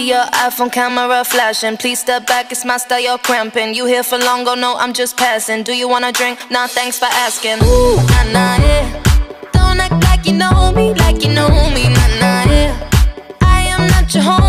see your iPhone camera flashing. Please step back, it's my style, you're cramping. You here for long, oh no, I'm just passing. Do you wanna drink? Nah, thanks for asking. Ooh, nah, nah, yeah. Don't act like you know me, like you know me, nah, nah, yeah. I am not your home.